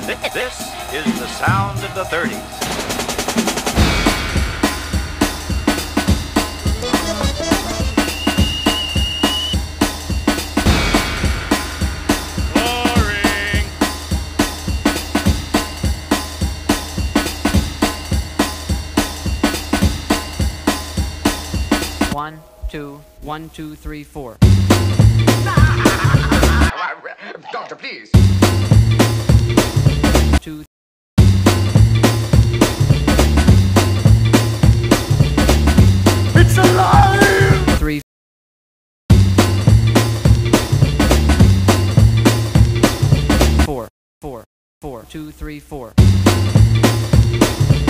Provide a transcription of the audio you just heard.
This is the sound of the 30s. Boring. One, two, 1, 2, 3, 4. Doctor, please. 2, It's alive! 3, 4, 4, 4, 2, 3, 4.